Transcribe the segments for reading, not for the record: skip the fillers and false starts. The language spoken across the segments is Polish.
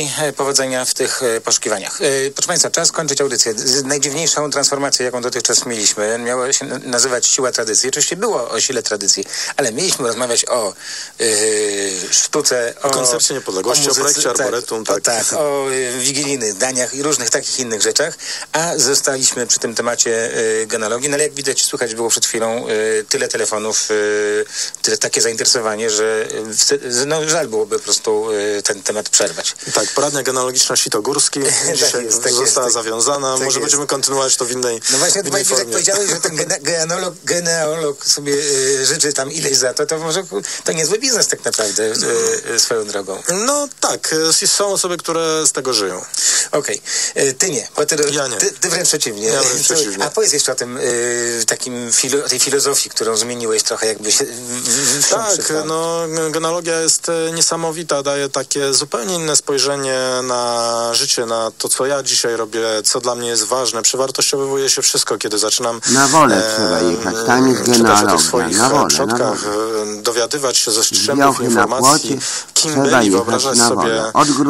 i powodzenia w tych poszukiwaniach. Proszę Państwa, czas kończyć audycję. Najdziwniejszą transformację, jaką dotychczas mieliśmy, miała się nazywać Siła Tradycji. Oczywiście było o sile tradycji, ale mieliśmy rozmawiać o sztuce, o koncercie niepodległości, o projekcie Arboretum. Tak, o wigilijnych daniach i różnych takich innych rzeczach, a zostaliśmy przy tym temacie genealogii. No ale jak widać, słychać było przed chwilą tyle telefonów, takie zainteresowanie, że no, żal byłoby po prostu ten temat przerwać. Tak, poradnia genealogiczna Sitogórski dzisiaj została zawiązana. Może będziemy kontynuować to w innej No właśnie, formie. jak powiedziałeś, że ten genealog sobie życzy tam ileś za to może to niezły biznes tak naprawdę swoją drogą. No tak, są osoby, które z tego żyją. Okej. Ty nie, bo ja nie. Ty wręcz przeciwnie. Ja wręcz przeciwnie. A powiedz jeszcze o tym tej filozofii, którą zmieniłeś trochę jakby się... Tak, no genealogia jest niesamowita, daje takie zupełnie inne spojrzenie na życie, na to, co ja dzisiaj robię, co dla mnie jest ważne. Przewartościowuje się wszystko, kiedy zaczynam na wolę trzeba jechać, tam jest genealogia, o tych swoich przodkach, dowiadywać się ze strzępów informacji, kim byli, wyobrażać sobie,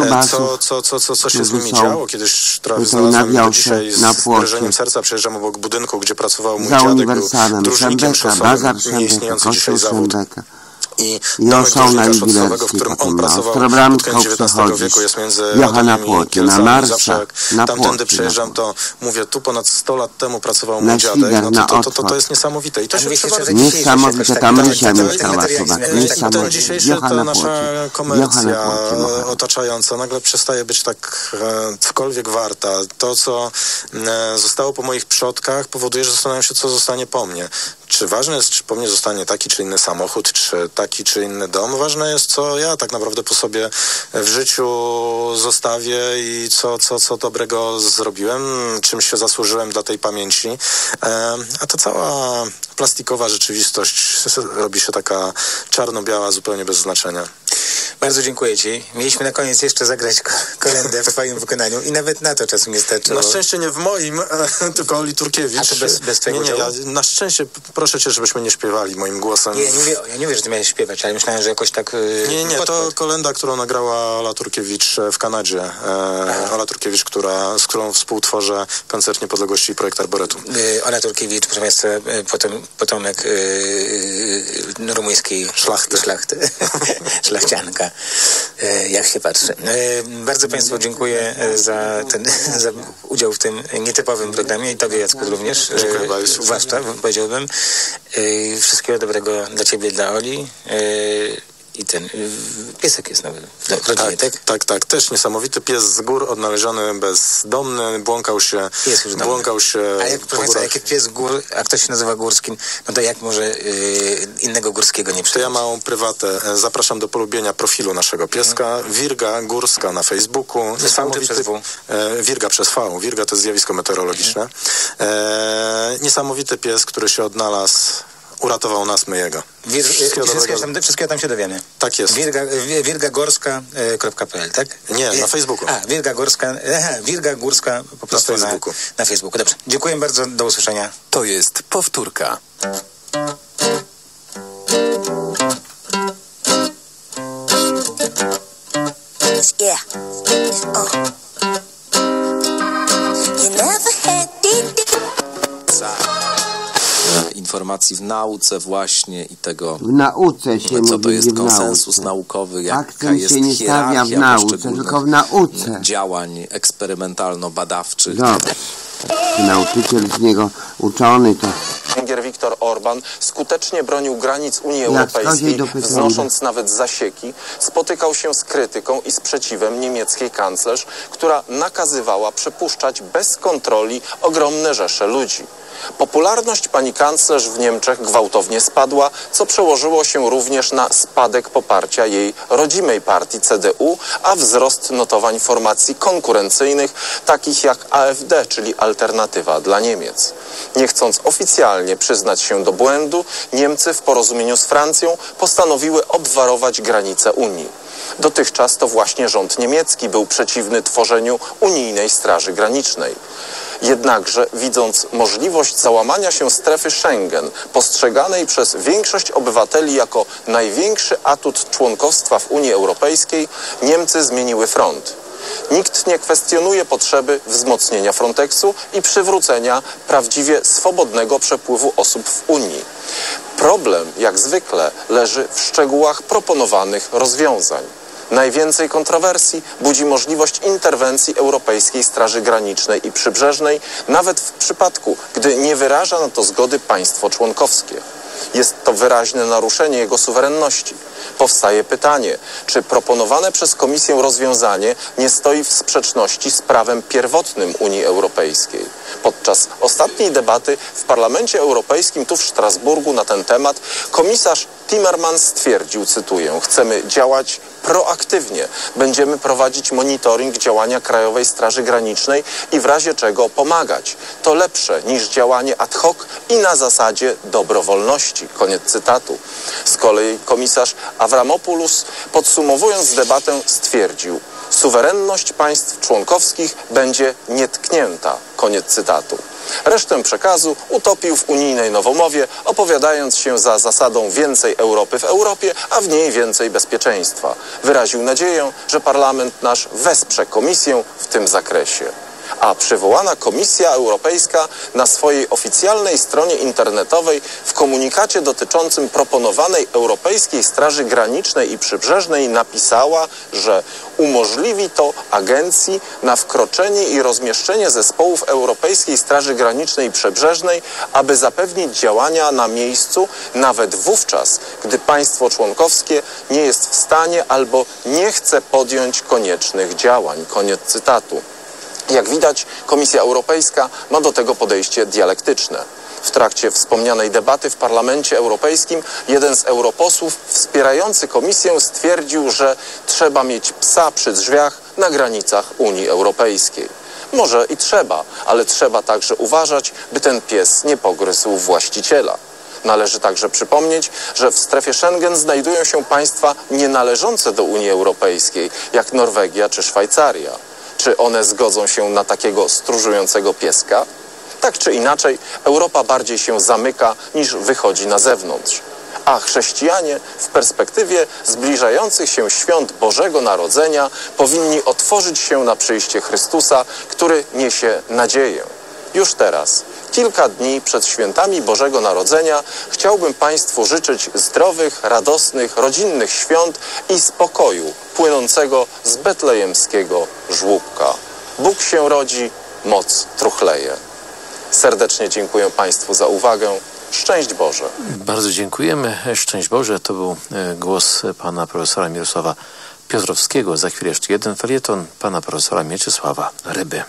co się z nimi działo. Kiedyś znalazłem do dzisiaj z wrażeniem serca, przejeżdżam obok budynku, gdzie pracował mój dziadek, był dróżnikiem szosowym, nieistniejący dzisiaj zawód. I domek dróżnika szosowego, w którym on pracował pod koniec XIX wieku, jest między Radomiem i Kielcami. Zawsze jak tamtędy przejeżdżam, to mówię, tu ponad 100 lat temu pracował mój dziadek. No to jest niesamowite. I to się niesamowite, tam Rysia mieszkała chyba. Ten dzisiejszy to nasza komercja otaczająca nagle przestaje być tak cokolwiek warta. To, co zostało po moich przodkach, powoduje, że zastanawiam się, co zostanie po mnie. Czy ważne jest, czy po mnie zostanie taki czy inny samochód, czy taki czy inny dom? Ważne jest, co ja tak naprawdę po sobie w życiu zostawię i co dobrego zrobiłem, czym się zasłużyłem dla tej pamięci. A ta cała plastikowa rzeczywistość robi się taka czarno-biała, zupełnie bez znaczenia. Bardzo dziękuję Ci. Mieliśmy na koniec jeszcze zagrać kolędę w Twoim wykonaniu i nawet na to czasu nie starczyło. Na szczęście nie w moim, tylko Oli Turkiewicz. A to bez Twojego Nie, na szczęście proszę Cię, żebyśmy nie śpiewali moim głosem. Nie, ja nie wiem, że Ty miałeś śpiewać, ale myślałem, że jakoś tak... Nie, to kolenda, którą nagrała Ola Turkiewicz w Kanadzie. Ola Turkiewicz, z którą współtworzę Koncert Niepodległości i projekt Arboretum. Ola Turkiewicz, proszę Państwa, potomek rumuńskiej szlachty. Szlachcianka, jak się patrzy. Bardzo Państwu dziękuję za udział w tym nietypowym programie i Tobie, Jacku, również. Dziękuję bardzo. Zwłaszcza, powiedziałbym. Wszystkiego dobrego dla Ciebie, dla Oli. I ten piesek jest nowy w rodzinie, tak? Tak. Też niesamowity pies z gór, odnaleziony bezdomny, błąkał się. A jak pies gór, a ktoś się nazywa Górskim, no to jak może innego Górskiego nie przyjąć? To ja małą prywatę. Zapraszam do polubienia profilu naszego pieska. Wirga Górska na Facebooku. Przez V czy przez W? Wirga przez V. Wirga to jest zjawisko meteorologiczne. Niesamowity pies, który się odnalazł. Uratował nas, my jego. Wszystkiego tam się dowiemy. Tak jest. Wirgagórska.pl, tak? Nie, na Facebooku. Wirga Górska po prostu na Facebooku. Dobrze. Dziękuję bardzo. Do usłyszenia. To jest powtórka. Yeah. You never had informacji w nauce właśnie i tego, w nauce się co to mówi, jest konsensus naukowy, jaka akcent jest się nie stawia w nauce, tylko w nauce. Działań eksperymentalno-badawczych. Dobrze. Nauczyciel z niego uczony to... Węgier Viktor Orban skutecznie bronił granic Unii Europejskiej, wznosząc nawet zasieki, spotykał się z krytyką i sprzeciwem niemieckiej kanclerz, która nakazywała przepuszczać bez kontroli ogromne rzesze ludzi. Popularność pani kanclerz w Niemczech gwałtownie spadła, co przełożyło się również na spadek poparcia jej rodzimej partii CDU, a wzrost notowań formacji konkurencyjnych, takich jak AfD, czyli Alternatywa dla Niemiec. Nie chcąc oficjalnie przyznać się do błędu, Niemcy w porozumieniu z Francją postanowiły obwarować granice Unii. Dotychczas to właśnie rząd niemiecki był przeciwny tworzeniu unijnej straży granicznej. Jednakże, widząc możliwość załamania się strefy Schengen, postrzeganej przez większość obywateli jako największy atut członkostwa w Unii Europejskiej, Niemcy zmieniły front. Nikt nie kwestionuje potrzeby wzmocnienia Fronteksu i przywrócenia prawdziwie swobodnego przepływu osób w Unii. Problem, jak zwykle, leży w szczegółach proponowanych rozwiązań. Najwięcej kontrowersji budzi możliwość interwencji Europejskiej Straży Granicznej i Przybrzeżnej, nawet w przypadku, gdy nie wyraża na to zgody państwo członkowskie. Jest to wyraźne naruszenie jego suwerenności. Powstaje pytanie, czy proponowane przez Komisję rozwiązanie nie stoi w sprzeczności z prawem pierwotnym Unii Europejskiej. Podczas ostatniej debaty w Parlamencie Europejskim tu w Strasburgu na ten temat komisarz Timmermans stwierdził, cytuję, chcemy działać proaktywnie. Będziemy prowadzić monitoring działania Krajowej Straży Granicznej i w razie czego pomagać. To lepsze niż działanie ad hoc i na zasadzie dobrowolności. Koniec cytatu. Z kolei komisarz Avramopoulos, podsumowując debatę, stwierdził, suwerenność państw członkowskich będzie nietknięta. Koniec cytatu. Resztę przekazu utopił w unijnej nowomowie, opowiadając się za zasadą więcej Europy w Europie, a w niej więcej bezpieczeństwa. Wyraził nadzieję, że parlament nasz wesprze Komisję w tym zakresie. A przywołana Komisja Europejska na swojej oficjalnej stronie internetowej w komunikacie dotyczącym proponowanej Europejskiej Straży Granicznej i Przybrzeżnej napisała, że umożliwi to agencji na wkroczenie i rozmieszczenie zespołów Europejskiej Straży Granicznej i Przybrzeżnej, aby zapewnić działania na miejscu nawet wówczas, gdy państwo członkowskie nie jest w stanie albo nie chce podjąć koniecznych działań. Koniec cytatu. Jak widać, Komisja Europejska ma do tego podejście dialektyczne. W trakcie wspomnianej debaty w Parlamencie Europejskim jeden z europosłów wspierający Komisję stwierdził, że trzeba mieć psa przy drzwiach na granicach Unii Europejskiej. Może i trzeba, ale trzeba także uważać, by ten pies nie pogryzł właściciela. Należy także przypomnieć, że w strefie Schengen znajdują się państwa nienależące do Unii Europejskiej, jak Norwegia czy Szwajcaria. Czy one zgodzą się na takiego stróżującego pieska? Tak czy inaczej, Europa bardziej się zamyka niż wychodzi na zewnątrz. A chrześcijanie w perspektywie zbliżających się świąt Bożego Narodzenia powinni otworzyć się na przyjście Chrystusa, który niesie nadzieję. Już teraz, kilka dni przed świętami Bożego Narodzenia, chciałbym Państwu życzyć zdrowych, radosnych, rodzinnych świąt i spokoju płynącego z betlejemskiego żłóbka. Bóg się rodzi, moc truchleje. Serdecznie dziękuję Państwu za uwagę. Szczęść Boże. Bardzo dziękujemy. Szczęść Boże. To był głos pana profesora Mirosława Piotrowskiego. Za chwilę jeszcze jeden felieton pana profesora Mieczysława Ryby.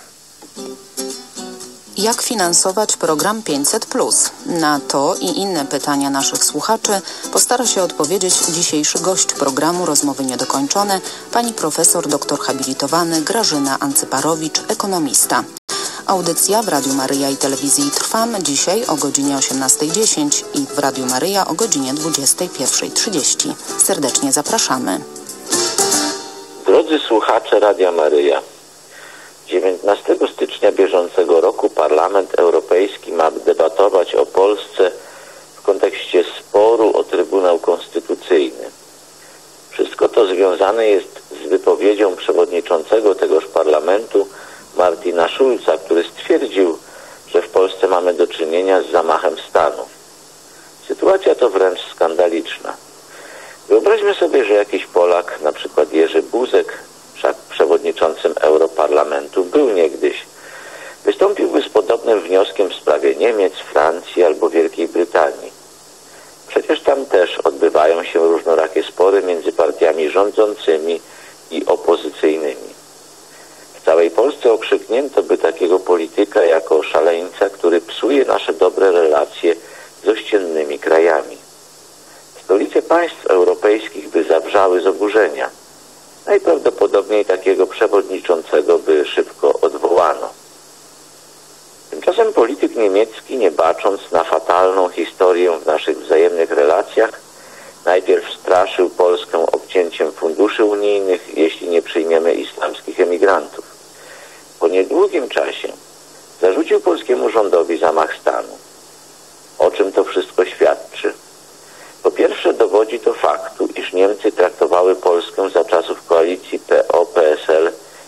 Jak finansować program 500+? Na to i inne pytania naszych słuchaczy postara się odpowiedzieć dzisiejszy gość programu Rozmowy Niedokończone, pani profesor doktor habilitowany Grażyna Ancyparowicz, ekonomista. Audycja w Radiu Maryja i Telewizji Trwam dzisiaj o godzinie 18:10 i w Radiu Maryja o godzinie 21:30. Serdecznie zapraszamy. Drodzy słuchacze Radia Maryja, 19 stycznia bieżącego roku Parlament Europejski ma debatować o Polsce w kontekście sporu o Trybunał Konstytucyjny. Wszystko to związane jest z wypowiedzią przewodniczącego tegoż parlamentu Martina Schulza, który stwierdził, że w Polsce mamy do czynienia z zamachem stanu. Sytuacja to wręcz skandaliczna. Wyobraźmy sobie, że jakiś Polak, na przykład Jerzy Buzek, wszak przewodniczącym Europarlamentu był niegdyś, wystąpiłby z podobnym wnioskiem w sprawie Niemiec, Francji albo Wielkiej Brytanii. Przecież tam też odbywają się różnorakie spory między partiami rządzącymi i opozycyjnymi. W całej Polsce okrzyknięto by takiego polityka jako szaleńca, który psuje nasze dobre relacje z ościennymi krajami. Stolice państw europejskich by zawrzały z oburzenia. Najprawdopodobniej takiego przewodniczącego by szybko odwołano. Tymczasem polityk niemiecki, nie bacząc na fatalną historię w naszych wzajemnych relacjach, najpierw straszył Polskę obcięciem funduszy unijnych, jeśli nie przyjmiemy islamskich emigrantów. Po niedługim czasie zarzucił polskiemu rządowi zamach stanu. O czym to wszystko świadczy? Po pierwsze, dowodzi to faktu, iż Niemcy traktowały Polskę za czasów koalicji PO-PSL niemal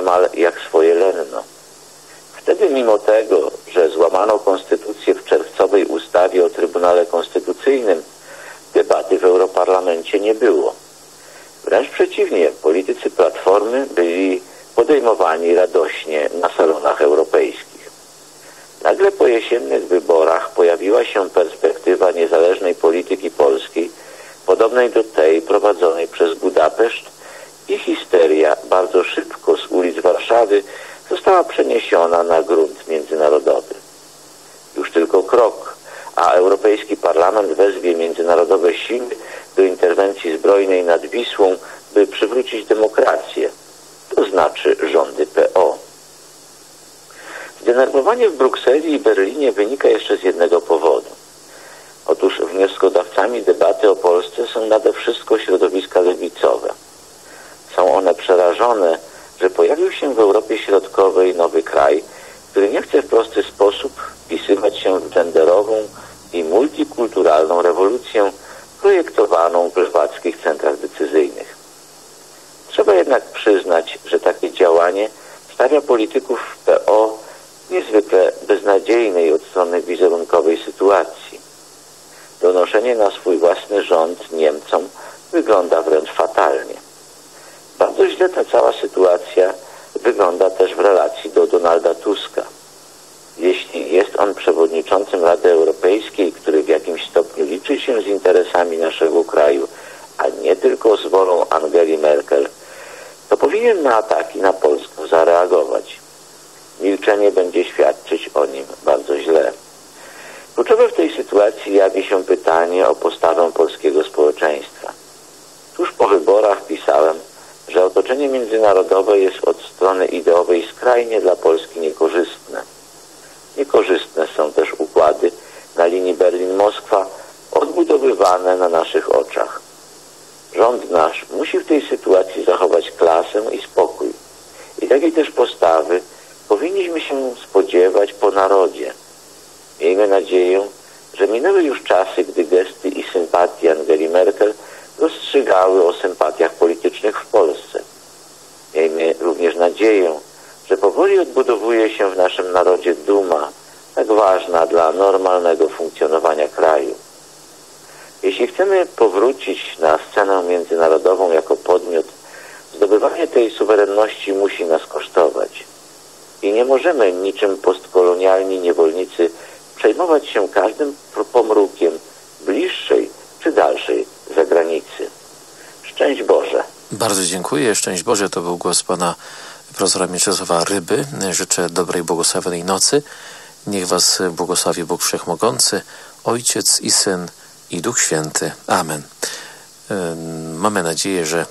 niemal jak swoje lenno. Wtedy mimo tego, że złamano konstytucję w czerwcowej ustawie o Trybunale Konstytucyjnym, debaty w Europarlamencie nie było. Wręcz przeciwnie, politycy Platformy byli podejmowani radośnie na salonach europejskich. Nagle po jesiennych wyborach pojawiła się perspektywa niezależnej polityki polskiej, podobnej do tej prowadzonej przez Budapeszt, i histeria bardzo szybko z ulic Warszawy została przeniesiona na grunt międzynarodowy. Już tylko krok, a Europejski Parlament wezwie międzynarodowe siły do interwencji zbrojnej nad Wisłą, by przywrócić demokrację, to znaczy rządy PO. Zdenerwowanie w Brukseli i Berlinie wynika jeszcze z jednego powodu. Otóż wnioskodawcami debaty o Polsce są nade wszystko środowiska lewicowe. Są one przerażone, że pojawił się w Europie Środkowej nowy kraj, który nie chce w prosty sposób wpisywać się w genderową i multikulturalną rewolucję projektowaną w lewackich centrach decyzyjnych. Trzeba jednak przyznać, że takie działanie stawia polityków PO w niezwykle beznadziejnej od strony wizerunkowej sytuacji. Donoszenie na swój własny rząd Niemcom wygląda wręcz fatalnie. Bardzo źle ta cała sytuacja wygląda też w relacji do Donalda Tuska. Jeśli jest on przewodniczącym Rady Europejskiej, który w jakimś stopniu liczy się z interesami naszego kraju, a nie tylko z wolą Angeli Merkel, to powinien na ataki na Polskę zareagować. Milczenie będzie świadczyć o nim bardzo źle. Kluczowe w tej sytuacji jawi się pytanie o postawę polskiego społeczeństwa. Tuż po wyborach pisałem, że otoczenie międzynarodowe jest od strony ideowej skrajnie dla Polski niekorzystne. Niekorzystne są też układy na linii Berlin-Moskwa odbudowywane na naszych oczach. Rząd nasz musi w tej sytuacji zachować klasę i spokój. I takiej też postawy powinniśmy się spodziewać po narodzie. Miejmy nadzieję, że minęły już czasy, gdy gesty i sympatie Angeli Merkel rozstrzygały o sympatiach politycznych w Polsce. Miejmy również nadzieję, że powoli odbudowuje się w naszym narodzie duma, tak ważna dla normalnego funkcjonowania kraju. Jeśli chcemy powrócić na scenę międzynarodową jako podmiot, zdobywanie tej suwerenności musi nas kosztować. I nie możemy niczym postkolonialni niewolnicy przejmować się każdym pomrukiem bliższej czy dalszej zagranicy. Szczęść Boże. Bardzo dziękuję. Szczęść Boże. To był głos pana profesora Mieczysława Ryby. Życzę dobrej, błogosławionej nocy. Niech was błogosławi Bóg Wszechmogący, Ojciec i Syn i Duch Święty. Amen. Mamy nadzieję, że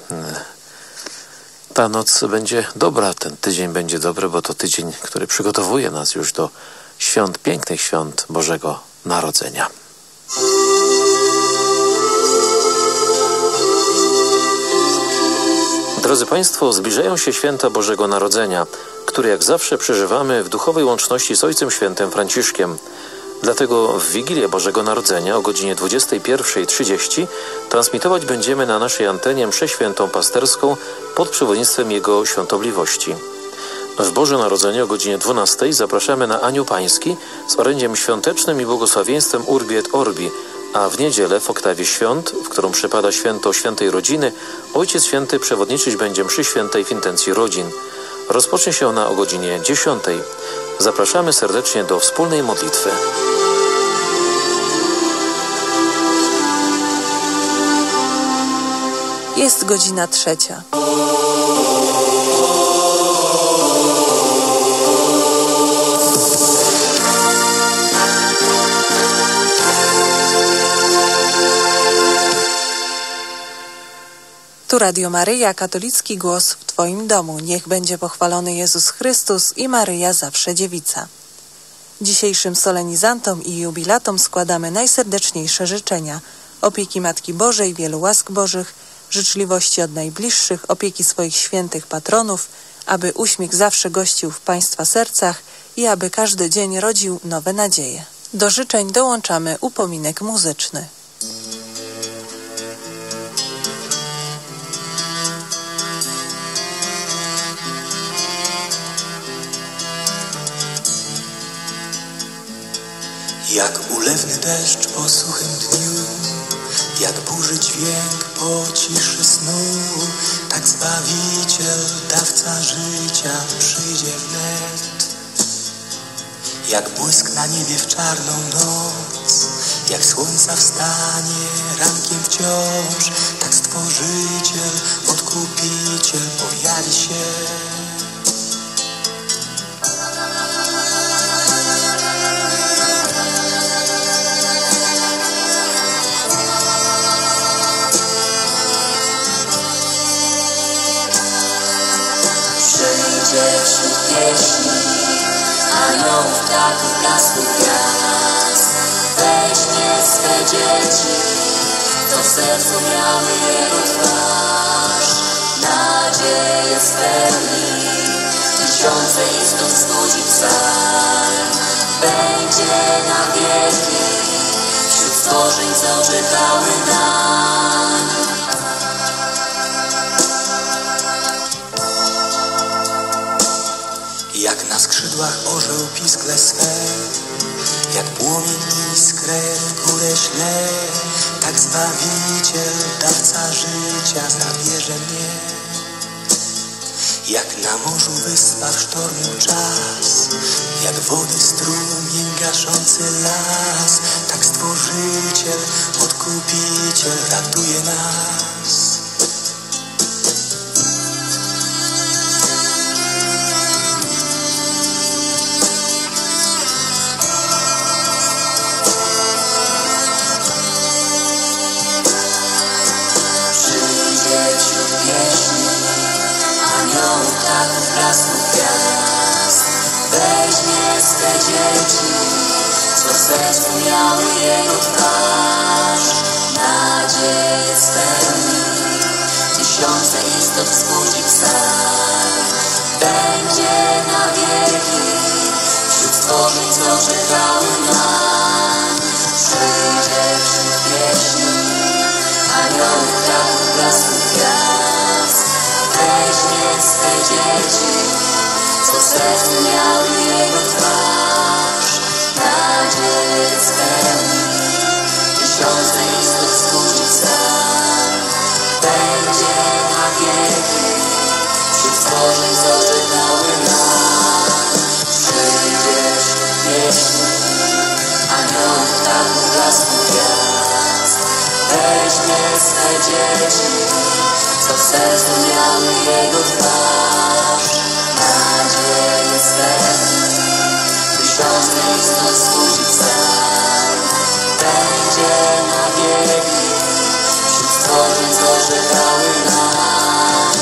ta noc będzie dobra, ten tydzień będzie dobry, bo to tydzień, który przygotowuje nas już do świąt, pięknych świąt Bożego Narodzenia. Drodzy Państwo, zbliżają się święta Bożego Narodzenia, które jak zawsze przeżywamy w duchowej łączności z Ojcem Świętym Franciszkiem. Dlatego w Wigilię Bożego Narodzenia o godzinie 21:30 transmitować będziemy na naszej antenie mszę świętą pasterską pod przewodnictwem Jego Świątobliwości. W Boże Narodzenie o godzinie 12:00 zapraszamy na Anioł Pański z orędziem świątecznym i błogosławieństwem Urbi et Orbi, a w niedzielę w oktawie świąt, w którą przypada święto Świętej Rodziny, Ojciec Święty przewodniczyć będzie mszy świętej w intencji rodzin. Rozpocznie się ona o godzinie 10:00. Zapraszamy serdecznie do wspólnej modlitwy. Jest godzina 3. Tu Radio Maryja, katolicki głos w Twoim domu. Niech będzie pochwalony Jezus Chrystus i Maryja zawsze dziewica. Dzisiejszym solenizantom i jubilatom składamy najserdeczniejsze życzenia. Opieki Matki Bożej, wielu łask Bożych, życzliwości od najbliższych, opieki swoich świętych patronów, aby uśmiech zawsze gościł w Państwa sercach i aby każdy dzień rodził nowe nadzieje. Do życzeń dołączamy upominek muzyczny. Jak ulewny deszcz po suchym dniu, jak burzy dźwięk po ciszy snu, tak Zbawiciel, dawca życia przyjdzie wnet. Jak błysk na niebie w czarną noc, jak słońca wstanie rankiem wciąż, tak Stworzyciel, Odkupiciel pojawi się. Przyjdzie wśród pieśni aniołów, ptaków, blasku gwiazd, weźmie swe dzieci, co w sercu miały Jego twarz. Nadzieję spełni, tysiące istot wzbudzi psalm. Będzie na wieki wśród stworzeń, co czekały nań. Jak na skrzydłach orzeł piskle swe, jak płomień iskrę w górę śle, tak Zbawiciel, dawca życia zabierze mnie. Jak na morzu wyspa w sztormu czas, jak wody strumień gaszący las, tak Stworzyciel, Odkupiciel ratuje nas. Aniołów, ptaków, blasku gwiazd, weźmie swe dzieci, co w sercu miały Jego twarz. Nadzieję spełni, tysiące istot wzbudzi psalm. Będzie na wieki wśród stworzeń, co czekały nań. Przyjdzie wśród pieśni aniołów, ptaków, blasku gwiazd, weźmie swe dzieci, co w sercu miały Jego twarz. Nadzieję spełni, tysiące istot wzbudzi psalm. Będzie na wieki wśród stworzeń, co czekały nań. Przyjdzie wśród pieśni aniołów, ptaków, blasku gwiazd, weźmie swe dzieci, co w sercu miały Jego twarz. Nadzieję spełni, tysiące istot wzbudzi psalm. Będzie na wieki wśród stworzeń, co czekały nań.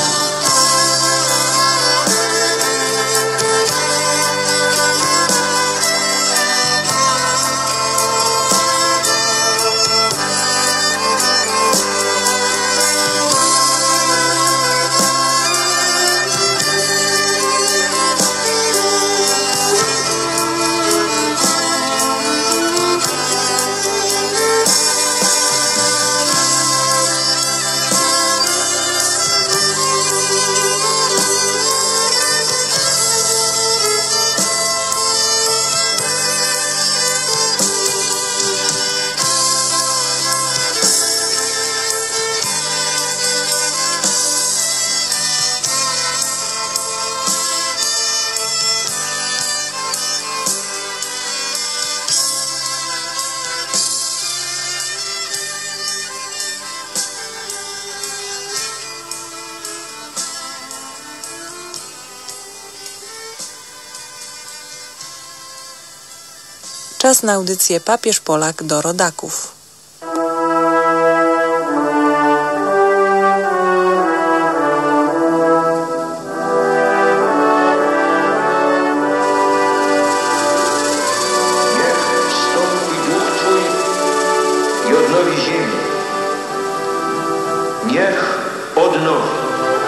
Czas na audycję Papież Polak do rodaków. Niech wstąpi Duch Twój i odnowi ziemię. Niech odnowi.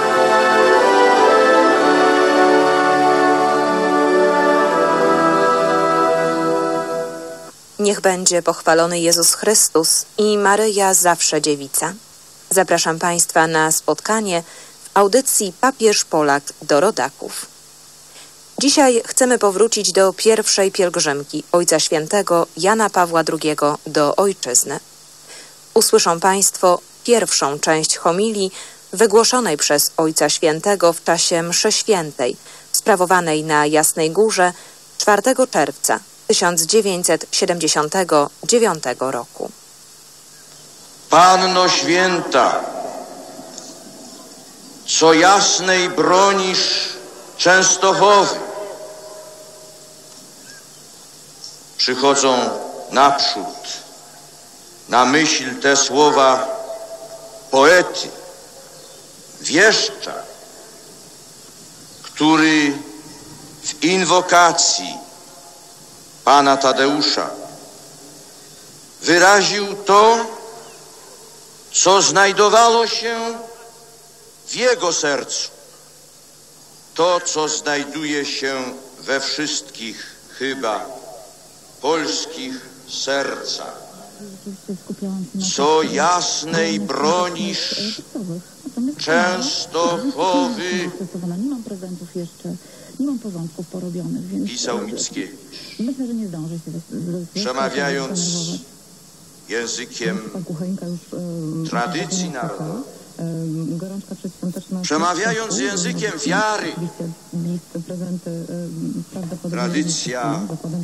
Niech będzie pochwalony Jezus Chrystus i Maryja zawsze dziewica. Zapraszam Państwa na spotkanie w audycji Papież Polak do rodaków. Dzisiaj chcemy powrócić do pierwszej pielgrzymki Ojca Świętego Jana Pawła II do Ojczyzny. Usłyszą Państwo pierwszą część homilii wygłoszonej przez Ojca Świętego w czasie mszy świętej, sprawowanej na Jasnej Górze 4 czerwca 1979 roku. Panno Święta, co jasnej bronisz Częstochowy, przychodzą naprzód na myśl te słowa poety, wieszcza, który w inwokacji pana Tadeusza wyraził to, co znajdowało się w jego sercu, to, co znajduje się we wszystkich chyba polskich sercach. Co jasnej bronisz Częstochowy, nie mam prezentów jeszcze, nie mam porządków porobionych, więc pisał Mickiewicz, myślę, że nie zdążę się przemawiając językiem tradycji narodowej, przemawiając językiem wiary. Tradycja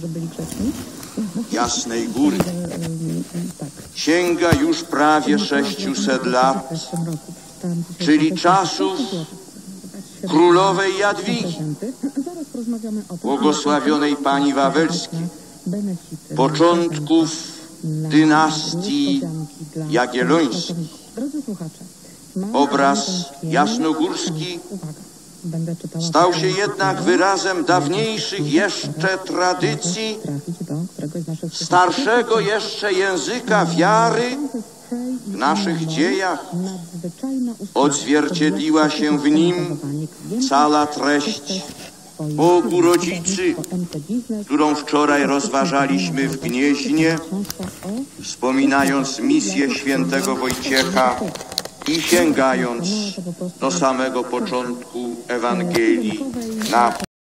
Jasnej Góry sięga już prawie 600 lat, czyli czasów królowej Jadwigi, błogosławionej pani Wawelskiej, początków dynastii Jagiellońskiej. Obraz jasnogórski stał się jednak wyrazem dawniejszych jeszcze tradycji, starszego jeszcze języka wiary w naszych dziejach. Odzwierciedliła się w nim cała treść Bogu Rodzicy, którą wczoraj rozważaliśmy w Gnieźnie, wspominając misję świętego Wojciecha i sięgając do samego początku Ewangelii na